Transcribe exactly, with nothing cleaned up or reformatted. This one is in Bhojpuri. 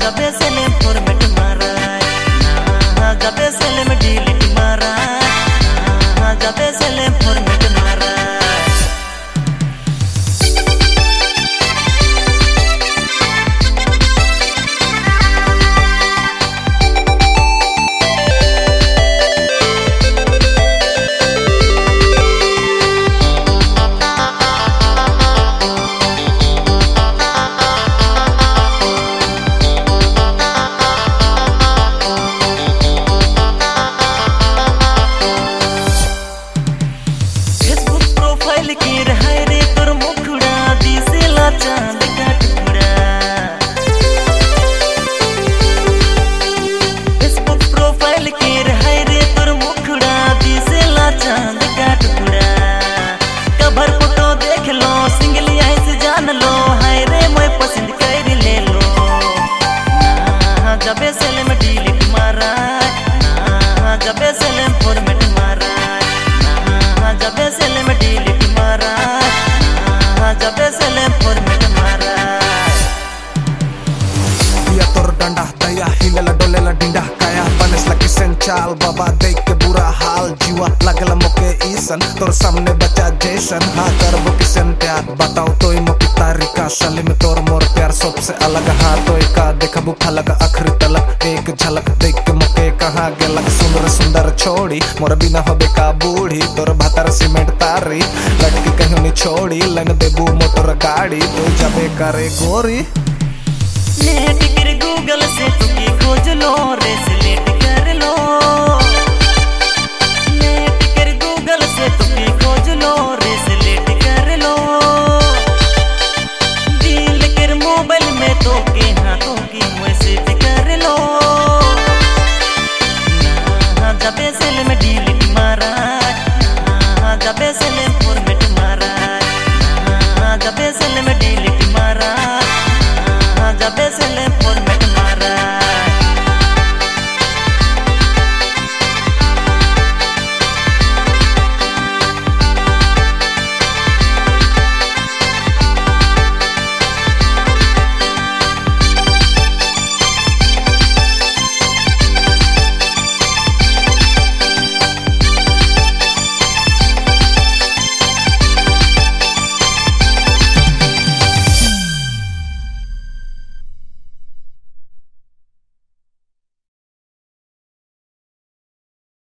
जबे सेलेम फॉर्मेट मारा ना जबे सेलेम डिलीट मारा ना जबे सेलेम फॉर्मेट मारा की रहाय रे तोर मुखड़ा दिसेला चांद का टुकड़ा फेसबुक प्रोफाइल की रहाय रे तोर मुखड़ा दिसेला चांद का टुकड़ा कवर फोटो देख लो सिंगल आई से जान लो हाय रे मैं पसंद कर ले लो ना जबे सेलेम डिलीट मारा ना जबे सेलेम फॉर्मेट मारा ना जबे सेलेम डिलीट जबे सेलेम फॉर्मेट मारा या तोर डंडा दया हिलेला डोलेला डिंडा काया बनेस लकी संचाल बाबा देख के बुरा हाल जीवा लगला मोके ईसन तोर सामने बचा जैसन हाँ कर वो किसन प्यार बताओ तो मोकी तारिका साले में तोर मोर प्यार सबसे अलग हाँ तो का देखा बुखा लगा आखिरी तलक एक झलक देख के मोके कहाँ गेलक सुंदर सुंदर छोड़ी मोर बिना होबे का बूढ़ी तोर भातर सीमेंट तारी लटकी कहीं नहीं छोड़ी लन देबू मोटर गाड़ी तो जबे करे गोरी नेट कर गूगल से तू की खोज लो रे